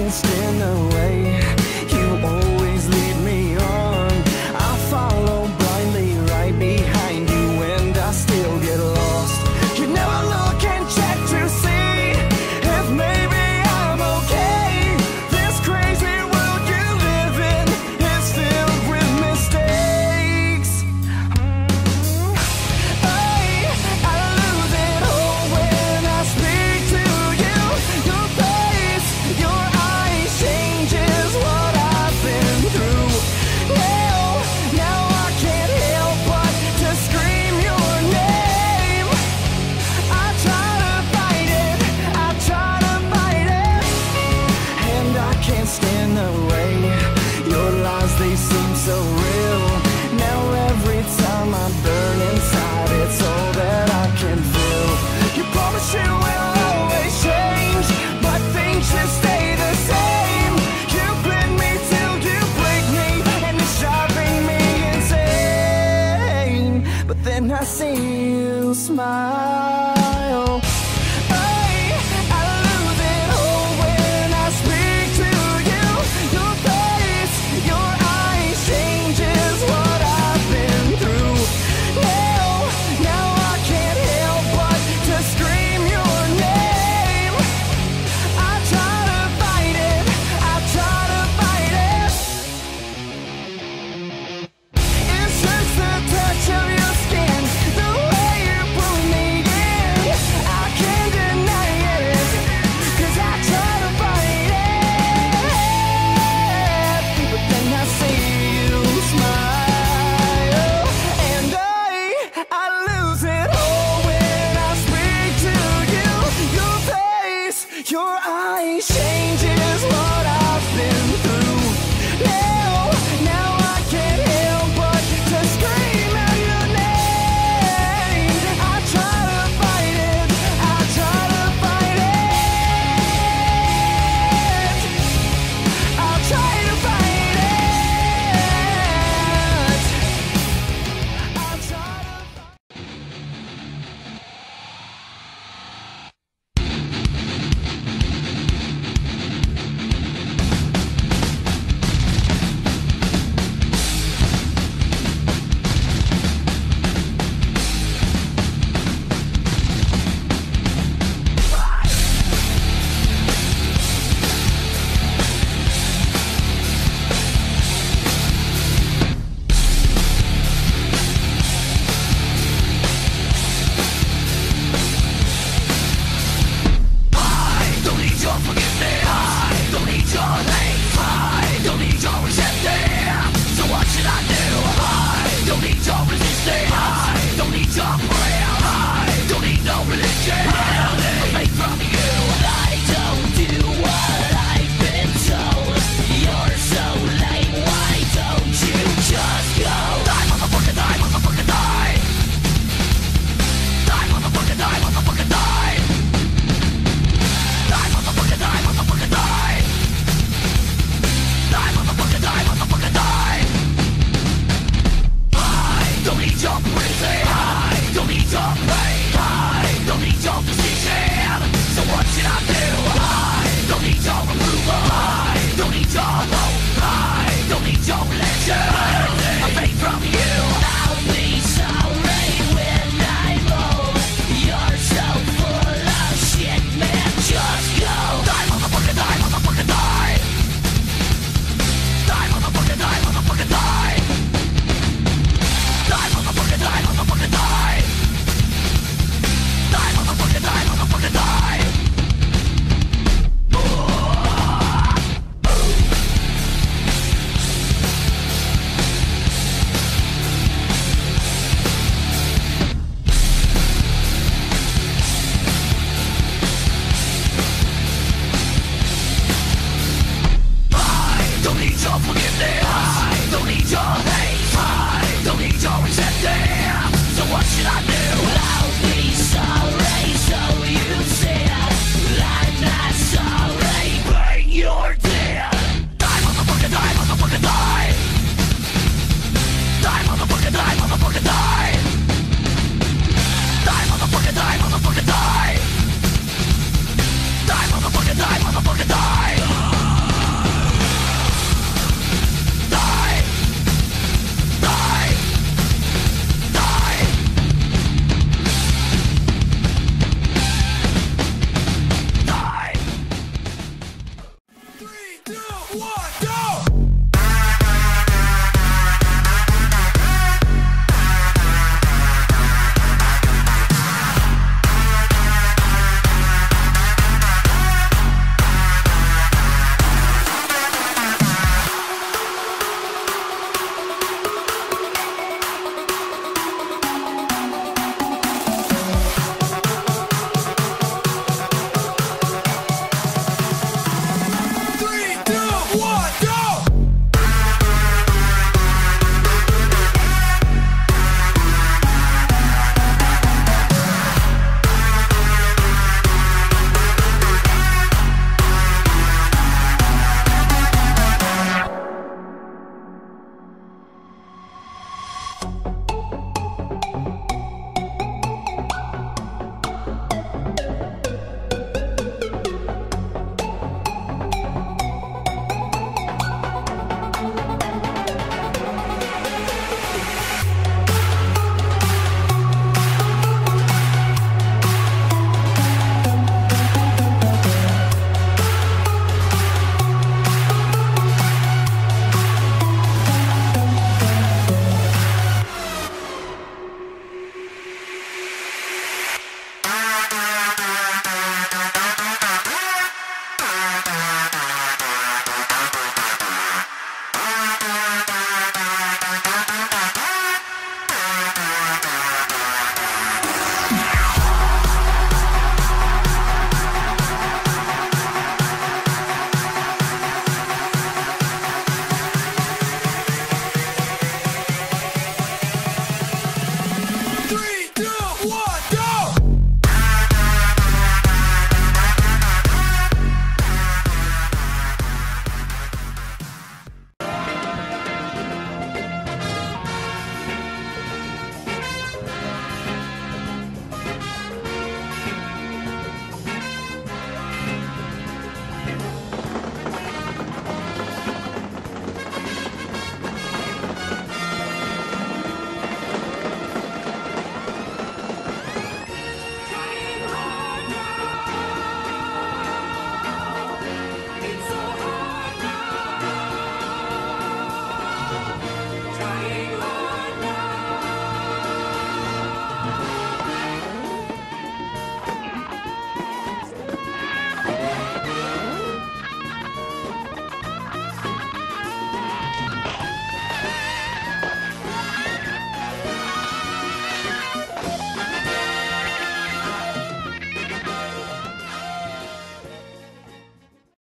can't stand the way you always lead me on. I follow blindly right behind you, and I still get lost. You never look and check to see if maybe I'm okay. This crazy world you live in is filled with mistakes. I lose it all when I speak to you. Your face, your eyes changes what I've been through. Now I can't help but to scream your name. I try to fight it, and I can't stand the way your lies, they seem so real. Now every time I burn inside, it's all that I can feel. You promise you will always change, but things just stay the same. You blend me till you break me, and it's driving me insane. But then I see you smile.